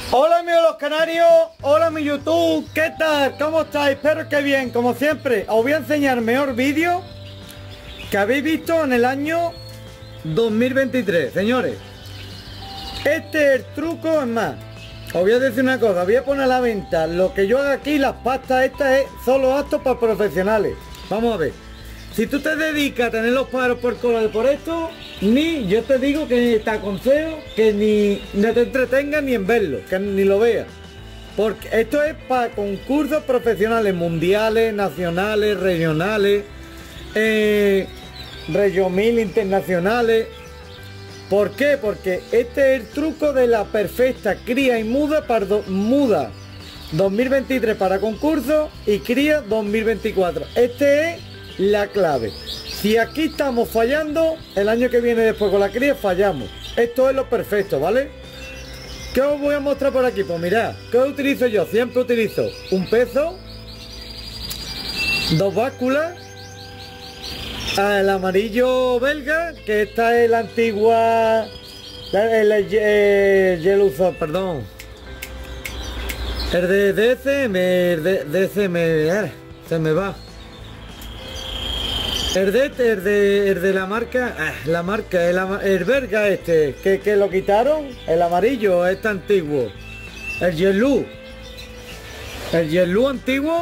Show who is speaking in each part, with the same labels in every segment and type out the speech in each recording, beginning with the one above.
Speaker 1: Hola amigos los canarios, hola mi YouTube, ¿qué tal? ¿Cómo estáis? Espero que bien, como siempre. Os voy a enseñar el mejor vídeo que habéis visto en el año 2023, señores. Este es el truco, es más, os voy a decir una cosa, voy a poner a la venta lo que yo haga aquí, las pastas estas es solo apto para profesionales. Vamos a ver, si tú te dedicas a tener los pájaros por cola por esto, ni yo te digo que te aconsejo que ni no te entretengas ni en verlo, que ni lo veas. Porque esto es para concursos profesionales, mundiales, nacionales, regionales, Regio 1000 internacionales. ¿Por qué? Porque este es el truco de la perfecta cría y muda para muda 2023 para concursos y cría 2024. Este es la clave. Si aquí estamos fallando, el año que viene después con la cría fallamos. Esto es lo perfecto, ¿vale? ¿Qué os voy a mostrar por aquí? Pues mirad, ¿qué utilizo yo? Siempre utilizo un peso, dos básculas, el amarillo belga, que esta es la antigua, el Yeluzo, perdón, el de DCM, se me va. El de la marca, el Berga este, que lo quitaron, el amarillo, este antiguo, el Yelú antiguo,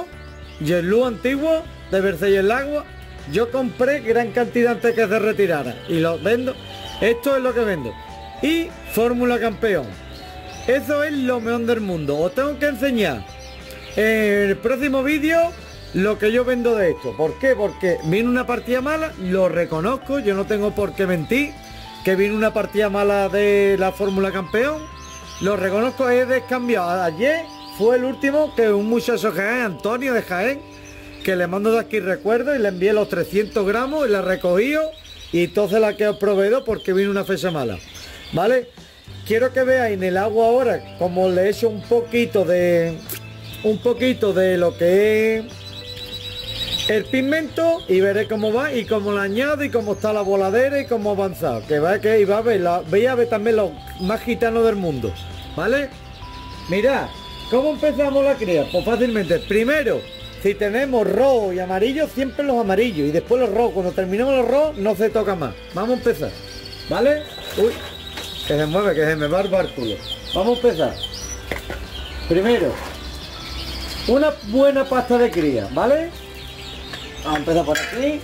Speaker 1: de Versalles el agua, yo compré gran cantidad antes que se retirara y lo vendo, esto es lo que vendo, y Fórmula Campeón, eso es lo mejor del mundo. Os tengo que enseñar en el próximo vídeo lo que yo vendo de esto. ¿Por qué? Porque vino una partida mala, lo reconozco, yo no tengo por qué mentir, que vino una partida mala de la Fórmula Campeón, lo reconozco, he descambiado. Ayer fue el último que un muchacho de Jaén, Antonio de Jaén, que le mando de aquí recuerdo y le envié los 300 gramos y la recogió y entonces la que os proveedo porque vino una fecha mala, ¿vale? Quiero que veáis en el agua ahora como le he hecho un poquito de lo que es el pigmento y veré cómo va y cómo lo añado y cómo está la voladera y cómo ha avanzado. Que va a ver, veis a ver también los más gitanos del mundo, ¿vale? Mirad, ¿cómo empezamos la cría? Pues fácilmente, primero, si tenemos rojo y amarillo, siempre los amarillos y después los rojos. Cuando terminemos los rojos no se toca más. Vamos a empezar, ¿vale? Uy, que se mueve, que se me va el bárculo. Vamos a empezar. Primero, una buena pasta de cría, ¿vale? Vamos a empezar por aquí.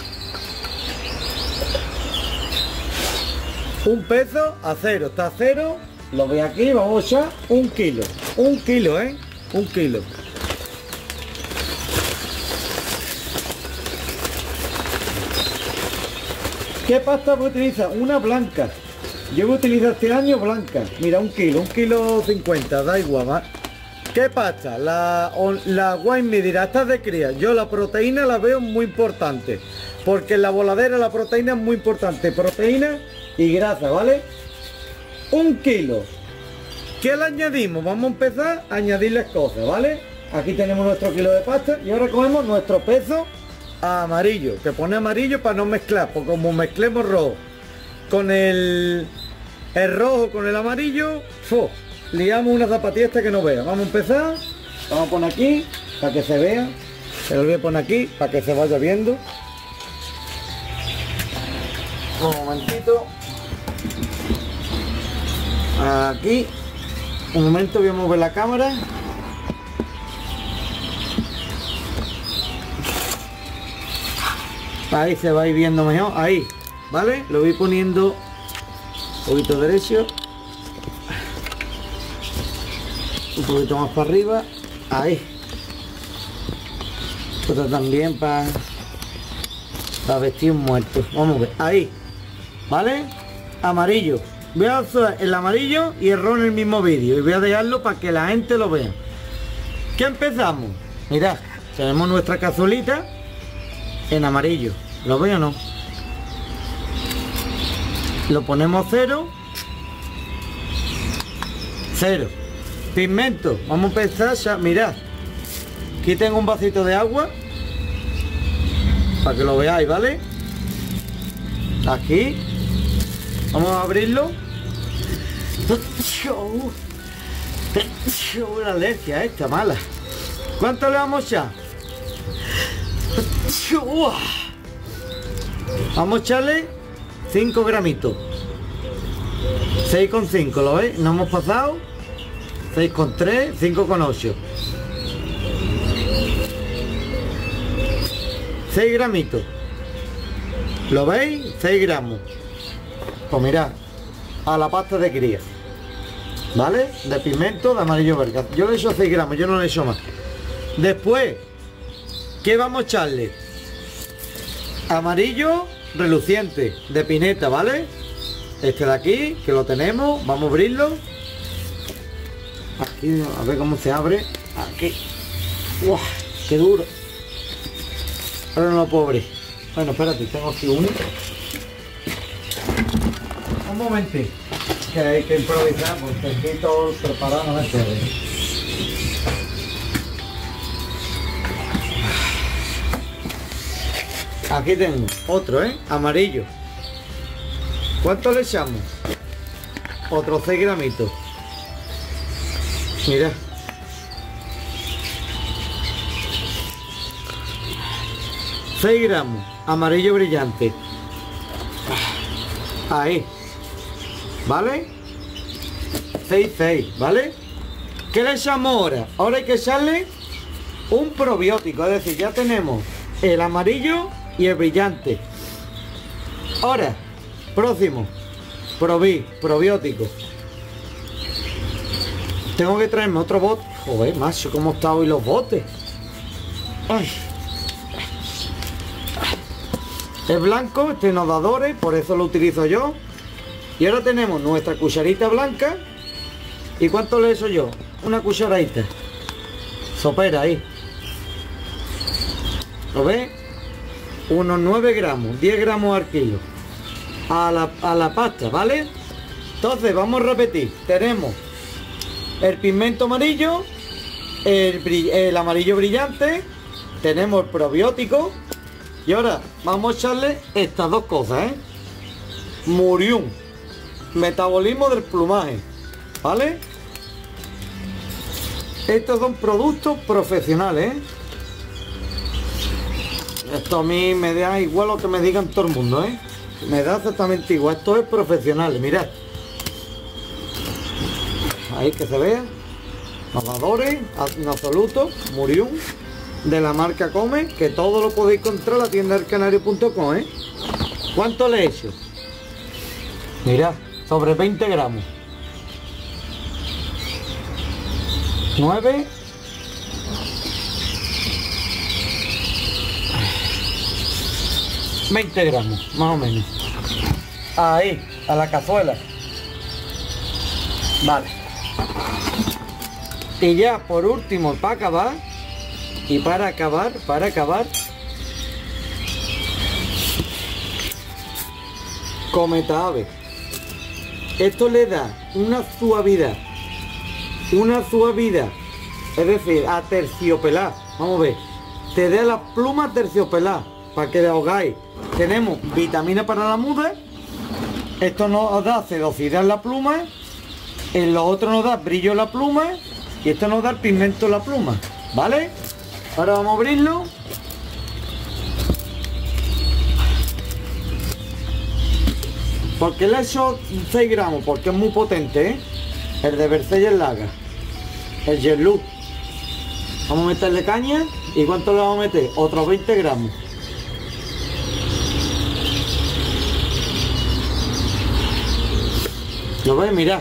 Speaker 1: Un peso a cero, está a cero. Lo voy aquí, vamos a echar un kilo, un kilo. ¿Qué pasta voy a utilizar? Una blanca. Yo voy a utilizar este año blanca. Mira, un kilo 50, da igual más. ¿Qué pasa? La Wine me dirá, estas de cría. Yo la proteína la veo muy importante. Porque en la voladera la proteína es muy importante. Proteína y grasa, ¿vale? Un kilo. ¿Qué le añadimos? Vamos a empezar a añadirles cosas, ¿vale? Aquí tenemos nuestro kilo de pasta. Y ahora cogemos nuestro peso amarillo. Que pone amarillo para no mezclar. Porque como mezclemos rojo con el rojo con el amarillo, ¡fu! Liamos una zapatilla que no vea. Vamos a empezar. Vamos a poner aquí para que se vea. Se lo voy a poner aquí para que se vaya viendo. Un momentito. Aquí. Un momento, voy a mover la cámara. Ahí se va a ir viendo mejor. Ahí. ¿Vale? Lo voy poniendo un poquito derecho. Un poquito más para arriba, ahí. Esto también para vestir un muerto. Vamos a ver, ahí, ¿vale? Amarillo. Voy a usar el amarillo y el rojo en el mismo vídeo y voy a dejarlo para que la gente lo vea. ¿Qué empezamos? Mirad, tenemos nuestra cazuelita en amarillo. ¿Lo veo o no? Lo ponemos cero. Pigmento, vamos a empezar ya, mirad. Aquí tengo un vasito de agua para que lo veáis, ¿vale? Aquí vamos a abrirlo Una alergia esta mala. ¿Cuánto le vamos a echar? Vamos a echarle 5 gramitos. 6,5, ¿lo veis? No hemos pasado. 6,3, 5,8. 6 gramitos. ¿Lo veis? 6 gramos. Pues mirad, a la pasta de cría, ¿vale? De pimiento de amarillo belga. Yo le echo 6 gramos, yo no le echo más. Después, ¿qué vamos a echarle? Amarillo reluciente de pineta, ¿vale? Este de aquí, que lo tenemos, vamos a abrirlo. Aquí, a ver cómo se abre. Aquí. ¡Uah! ¡Qué duro! Ahora no lo puedo abrir. Bueno, espérate, tengo aquí uno. Un momentito, que hay que improvisar porque aquí todo preparado no me sirve. Aquí tengo otro, amarillo. ¿Cuánto le echamos? Otros 6 gramitos. Mira. ...6 gramos, amarillo brillante. Ahí. ¿Vale? 6, ¿vale? ¿Qué le echamos ahora? Ahora hay que echarle un probiótico, es decir, ya tenemos el amarillo y el brillante. Ahora, próximo, probiótico. Tengo que traerme otro bote. Joder, macho, cómo están hoy los botes. Ay. Es blanco, este no da dores, por eso lo utilizo yo. Y ahora tenemos nuestra cucharita blanca. ¿Y cuánto le echo yo? Una cucharadita. Sopera ahí. ¿Lo ves? Unos 9 gramos, 10 gramos al kilo. A la pasta, ¿vale? Entonces vamos a repetir. Tenemos el pigmento amarillo, el amarillo brillante, tenemos el probiótico. Y ahora vamos a echarle estas dos cosas, Murium, metabolismo del plumaje, ¿vale? Estos son productos profesionales, Esto a mí me da igual lo que me digan todo el mundo, Me da exactamente igual, esto es profesional, mirad. Ahí que se vea. Lavadores, en absoluto, Murium, de la marca Come, que todo lo podéis encontrar en la tienda del canario.com, ¿Cuánto le he hecho? Mirad, sobre 20 gramos. 9. ...20 gramos, más o menos. Ahí, a la cazuela. Vale. Y ya por último, para acabar, Cometa Ave. Esto le da una suavidad, es decir, a terciopelar. Vamos a ver, te da las plumas terciopeladas, para que le ahogáis. Tenemos vitamina para la muda, esto nos da sedosidad en la pluma, en lo otro nos da brillo en la pluma, y esto nos da el pigmento en la pluma, ¿vale? Ahora vamos a abrirlo. ¿Por qué le he hecho 6 gramos? Porque es muy potente, El de Versailles Laga, el Yerlú. Vamos a meterle caña. ¿Y cuánto le vamos a meter? Otros 20 gramos. ¿Lo ves? Mirad.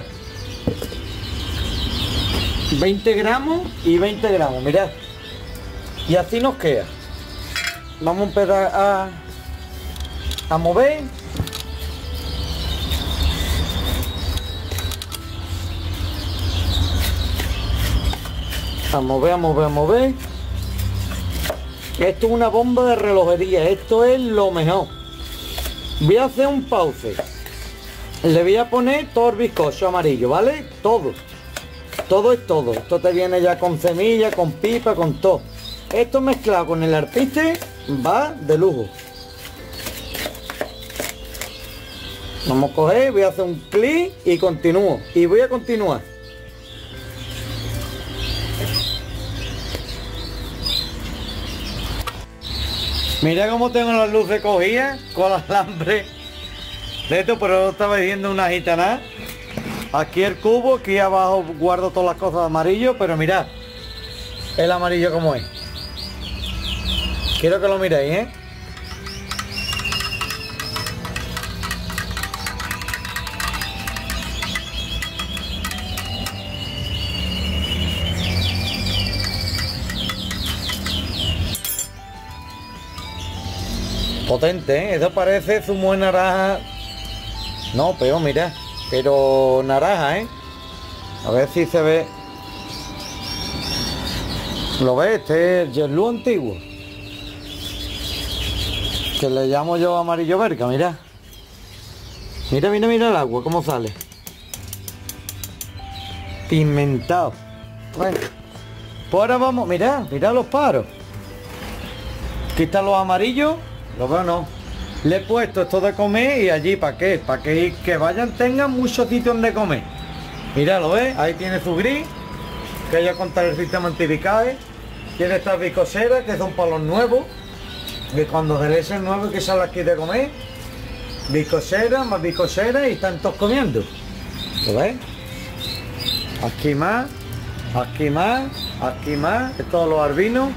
Speaker 1: 20 gramos y 20 gramos, mirad. Y así nos queda. Vamos a empezar a mover. A mover. Esto es una bomba de relojería, esto es lo mejor. Voy a hacer un pause. Le voy a poner todo el bizcocho amarillo, ¿vale? Todo es todo. Esto te viene ya con semilla, con pipa, con todo. Esto mezclado con el artiste va de lujo. Vamos a coger, voy a hacer un clic y continúo. Y voy a continuar. Mira cómo tengo las luces cogidas con el alambre de esto, pero estaba viendo una gitana. Aquí el cubo, aquí abajo guardo todas las cosas de amarillo, pero mirad el amarillo como es. Quiero que lo miréis, ¿eh? Potente, ¿eh? Eso parece zumo de naranja. No, pero mira, pero naranja, ¿eh? A ver si se ve. ¿Lo ves? Este es el Yerlú antiguo, que le llamo yo amarillo verga, mira. Mira, mira, mira el agua, cómo sale. Pigmentado. Bueno, pues ahora vamos, mirad, mirad los paros. Aquí están los amarillos. Lo veo, no. Le he puesto esto de comer y allí, ¿para qué? Para que vayan, tengan muchos sitios donde comer. Mira, ¿lo ves? Ahí tiene su gris, que ya contar el sistema antibicae. Tiene estas bicoseras, que son para los nuevos, que cuando se les el nuevo que sale aquí de comer. Bicosera, más bicosera, y están todos comiendo. ¿Lo ves? Aquí más, aquí más, aquí más, de todos los albinos.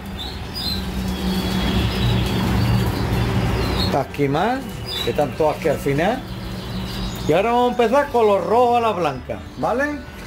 Speaker 1: Aquí más, que están todas aquí al final. Y ahora vamos a empezar con los rojos a la blanca, ¿vale?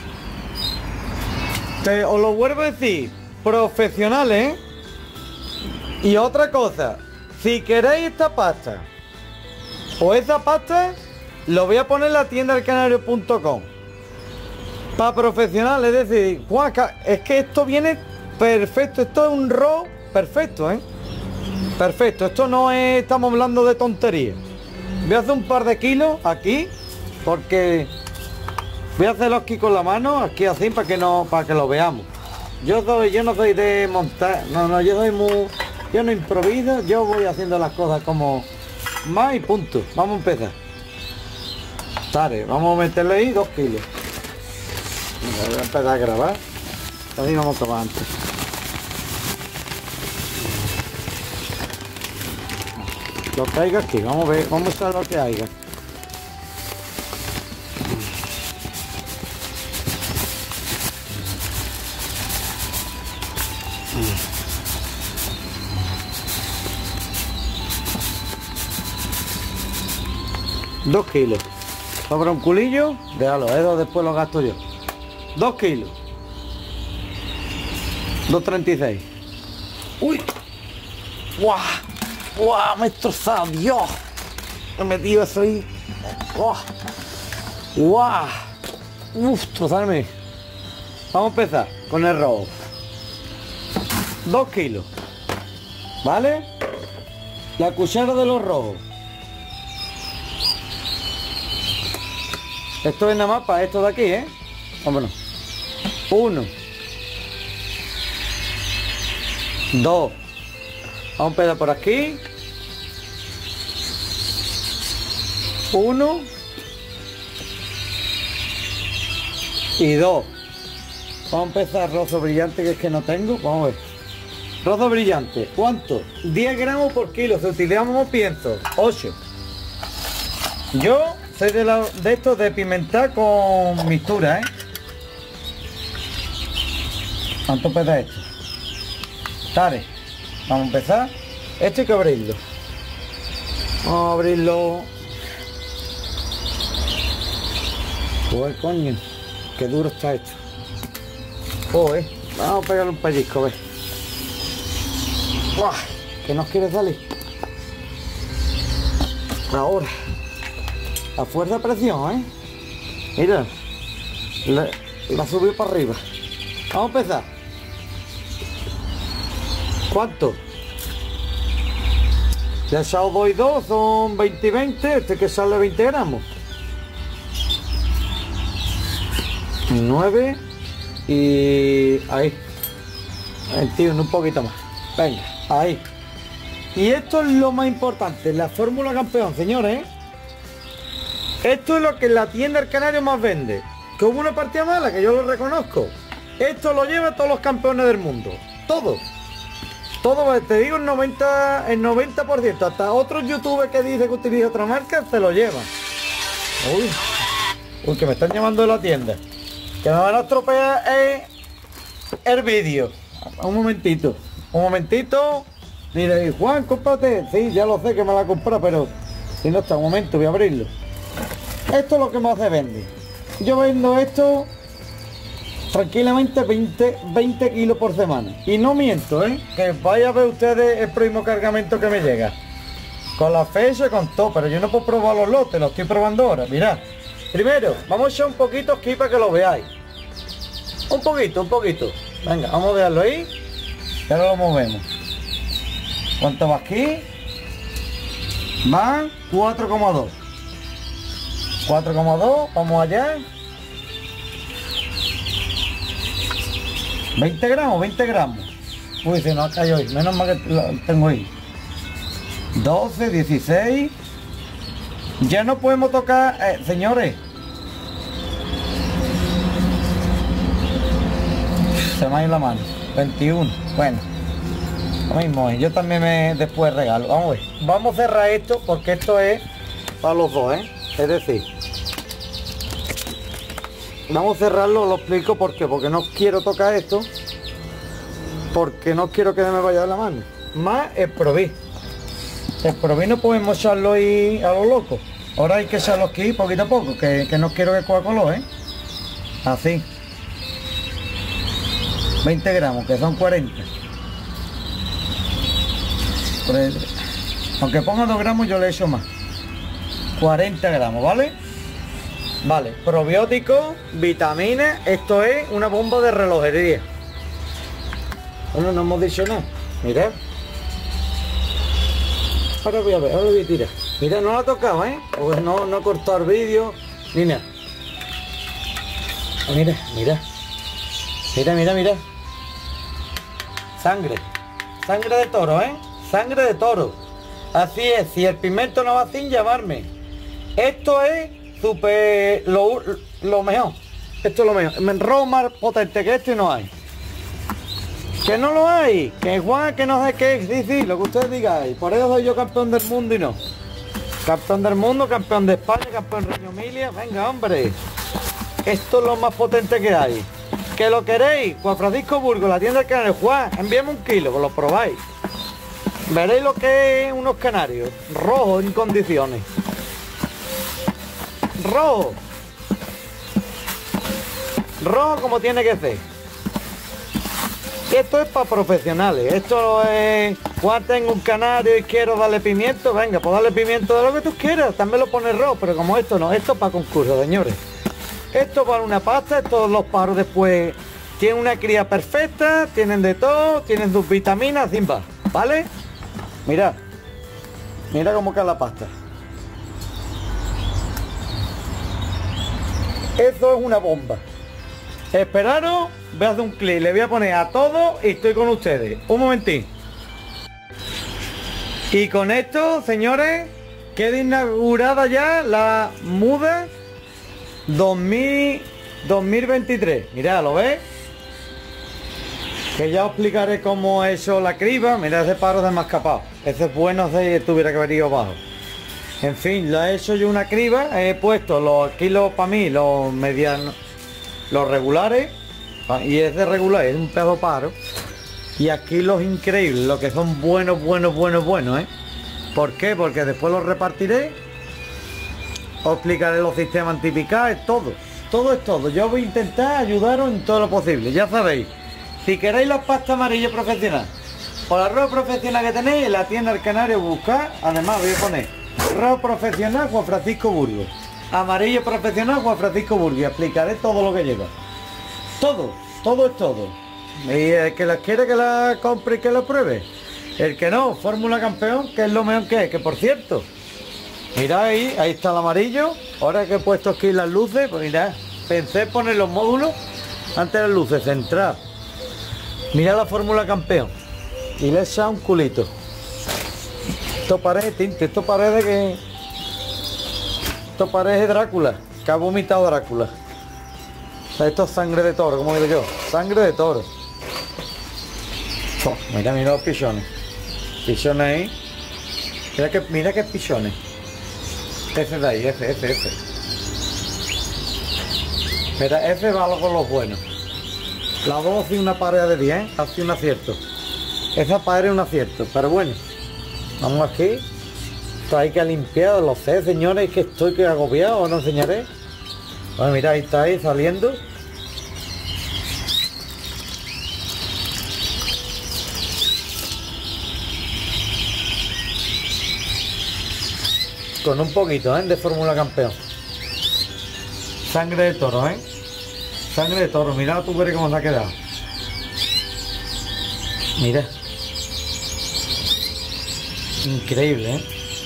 Speaker 1: Os lo vuelvo a decir, profesionales, ¿eh? Y otra cosa, si queréis esta pasta o esa pasta, lo voy a poner en la tienda del canario.com para profesionales. Es decir, Juanca, es que esto viene perfecto, esto es un rojo perfecto, ¿eh? Perfecto, esto no es, estamos hablando de tonterías. Voy a hacer un par de kilos aquí, porque voy a hacerlo aquí con la mano, aquí así, para que lo veamos. Yo no soy de montar, no, yo no improviso, yo voy haciendo las cosas como más y punto. Vamos a empezar. Vale, vamos a meterle ahí 2 kilos. Voy a empezar a grabar, así vamos a tomar antes. Lo que haya aquí, vamos a ver, vamos a usar lo que haya. Dos kilos. Sobra un culillo, déjalo, eso después lo gasto yo. 2 kilos. 2,36. Uy. ¡Guau! ¡Guau! Me he destrozado, Dios. Me he metido eso ahí. ¡Guau! ¡Guau! ¡Uf! Trozarme. Vamos a empezar con el rojo. 2 kilos. ¿Vale? La cuchara de los rojos. Esto es nada más para esto de aquí, ¿eh? Vámonos. 1. 2. Vamos a empezar por aquí. 1 y 2. Vamos a empezar rojo brillante, que es que no tengo. Vamos a ver. Rojo brillante. ¿Cuánto? 10 gramos por kilo. Si utilizamos pienso 8. Yo soy de estos de pimentar con mixtura, ¿eh? ¿Cuánto pesa esto? Dale. Vamos a empezar. Esto hay que abrirlo. Vamos a abrirlo. Joder, coño. Qué duro está esto. Joder. Vamos a pegarle un pellizco, ve. ¡Buah! Que nos quiere salir. Ahora. A fuerza de presión, ¿eh? Mira. La subió para arriba. Vamos a empezar. ¿Cuánto? Le he echado 2 y 2, son 20 y 20, este que sale 20 gramos. 9 y ahí. 21, un poquito más. Venga, ahí. Y esto es lo más importante, la fórmula campeón, señores. Esto es lo que en la tienda del Canario más vende. Que hubo una partida mala, que yo lo reconozco. Esto lo lleva todos los campeones del mundo. Todos. Todo, te digo, el 90%. Hasta otros youtubers que dicen que utiliza otra marca se lo llevan. Uy, que me están llamando de la tienda. Que me van a estropear el vídeo. Un momentito. Diréis, Juan, cómprate. Sí, ya lo sé que me la compra, pero si no está, un momento, voy a abrirlo. Esto es lo que más se vende. Yo vendo esto tranquilamente 20 kilos por semana. Y no miento, que vaya a ver ustedes el próximo cargamento que me llega. Con la fecha, con todo, pero yo no puedo probar los lotes, los estoy probando ahora. Mirad, primero, vamos a echar un poquito aquí para que lo veáis. Un poquito. Venga, vamos a dejarlo ahí. Y ahora lo movemos. ¿Cuánto va aquí? Van 4,2. 4,2, vamos allá. 20 gramos. Uy, se nos ha caído hoy. Menos mal que lo tengo ahí. 12, 16. Ya no podemos tocar, señores. Se me ha ido la mano. 21. Bueno. Lo mismo es. Yo también después regalo. Vamos a ver. Vamos a cerrar esto porque esto es para los dos, Es decir, vamos a cerrarlo, lo explico por qué. Porque no quiero tocar esto. Porque no quiero que me vaya de la mano. Más el Proví. El Proví no podemos echarlo ahí a lo loco. Ahora hay que echarlo aquí poquito a poco. Que no quiero que coja color, Así. 20 gramos, que son 40. Aunque ponga 2 gramos yo le echo más. 40 gramos, ¿vale? Vale, probióticos, vitaminas. Esto es una bomba de relojería. Bueno, no hemos dicho nada. Mirad. Ahora voy a ver, ahora voy a tirar. Mira, no la ha tocado, Pues no he cortado el vídeo ni nada. Mira. Sangre de toro, Sangre de toro. Así es, si el pimiento no va sin llamarme. Esto es súper lo mejor. Esto es lo mejor. Me robo más potente que esto y no hay. Que no lo hay. Que Juan, que no sé qué. Sí, lo que ustedes digáis. Por eso soy yo campeón del mundo y no. Campeón del mundo, campeón de España, campeón de Reino Emilia. Venga, hombre. Esto es lo más potente que hay. ¿Que lo queréis? Juan Francisco Burgos, la tienda del Canario. Juan, envíame 1 kilo, pues lo probáis. Veréis lo que es unos canarios. Rojos en condiciones. Rojo. Rojo como tiene que ser. Esto es para profesionales. Esto es... Juan, tengo un canario y quiero darle pimiento. Venga, pues darle pimiento de lo que tú quieras. También lo pones rojo, pero como esto no. Esto es para concurso, señores. Esto para una pasta. Todos los pájaros después tienen una cría perfecta. Tienen de todo. Tienen sus vitaminas. Zimba. ¿Vale? Mira. Mira cómo cae la pasta. Eso es una bomba. Esperaros, voy a hacer un clic, le voy a poner a todo y estoy con ustedes. Un momentín. Y con esto, señores, queda inaugurada ya la muda 2023. Mirad, ¿lo ves? Que ya os explicaré cómo he hecho la criba. Mirad ese paro de mascapado. Ese es bueno si tuviera que haber ido bajo. En fin, la he hecho yo una criba. He puesto los kilos para mí, los medianos, los regulares. Y ese regular es un pedo paro. Y aquí los increíbles, los que son buenos. ¿Por qué? Porque después los repartiré. Os explicaré los sistemas antipicares, todo. Todo es todo. Yo voy a intentar ayudaros en todo lo posible. Ya sabéis, si queréis la pasta amarilla profesional o la arroz profesional que tenéis en la tienda del Canario, buscar. Además voy a poner arroz profesional Juan Francisco Burgos, amarillo profesional Juan Francisco Burgos. Y explicaré todo lo que lleva. Todo es todo. Y el que las quiere que la compre y que lo pruebe. El que no, Fórmula Campeón, que es lo mejor que es. Que por cierto, mirad ahí está el amarillo. Ahora que he puesto aquí las luces, pues mirad, pensé poner los módulos antes de las luces, centrar. Mirad la Fórmula Campeón. Y le he echado un culito. Esto parece tinte, esto parece Drácula, que ha vomitado Drácula. O sea, esto es sangre de toro, como digo yo. Sangre de toro. Oh, mira, mira los pichones. Pichones ahí. Mira que pichones. Ese de ahí, ese. Mira, ese va con los buenos. La 2 hace una pared de 10, hace un acierto. Esa pared es un acierto, pero bueno. Vamos aquí. Esto hay que limpiar, lo sé, señores, que estoy que agobiado, os lo enseñaré. Bueno, mira, ahí está ahí saliendo. Con un poquito, de Fórmula Campeón. Sangre de toro, Sangre de toro, mira tú verás cómo se ha quedado. Mira. Increíble,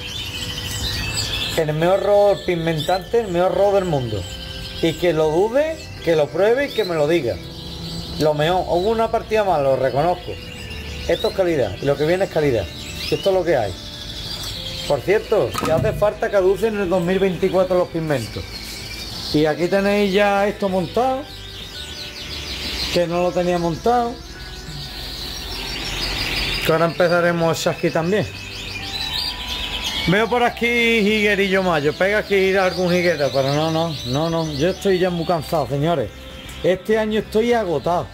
Speaker 1: El mejor robo pigmentante, el mejor robo del mundo. Y que lo dude, que lo pruebe y que me lo diga. Lo mejor, hubo una partida más, lo reconozco. Esto es calidad, y lo que viene es calidad. Esto es lo que hay. Por cierto, si hace falta caducen en el 2024 los pigmentos. Y aquí tenéis ya esto montado, que no lo tenía montado. Que ahora empezaremos aquí también. Veo por aquí higuerillo mayo, pega aquí ir a algún higuero, pero no, yo estoy ya muy cansado, señores. Este año estoy agotado.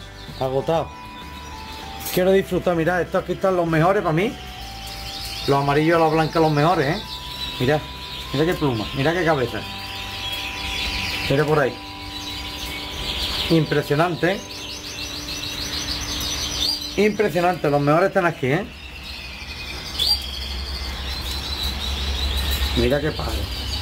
Speaker 1: Quiero disfrutar, mirad, estos aquí están los mejores para mí. Los amarillos y los blancos los mejores, Mirad, mira qué pluma, mira qué cabeza. Mira por ahí. Impresionante, Impresionante, los mejores están aquí, Mira qué padre.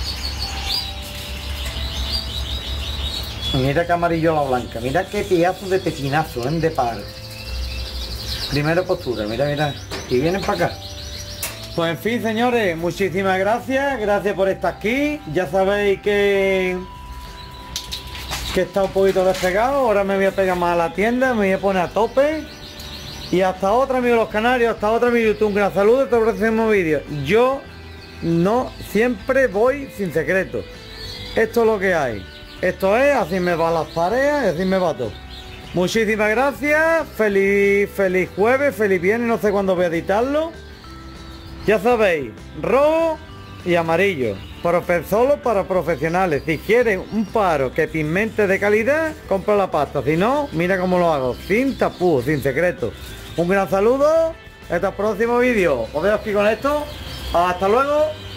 Speaker 1: Mira qué amarillo la blanca. Mira qué pedazo de pepinazo, de padre. Primera postura, mira. Y vienen para acá. Pues en fin, señores, muchísimas gracias. Gracias por estar aquí. Ya sabéis que está un poquito despegado. Ahora me voy a pegar más a la tienda. Me voy a poner a tope. Y hasta otra, amigos los canarios. Hasta otra, mi YouTube. Un gran saludo. Hasta el próximo vídeo. Yo no siempre voy sin secreto. Esto es lo que hay. Esto es, así me van las tareas y así me va todo. Muchísimas gracias. Feliz jueves, feliz viernes, no sé cuándo voy a editarlo. Ya sabéis, rojo y amarillo. Solo para profesionales. Si quieres un paro que pigmente de calidad, compra la pasta. Si no, mira cómo lo hago. Sin tapú, sin secreto. Un gran saludo. Hasta el próximo vídeo. Os veo aquí con esto. Hasta luego.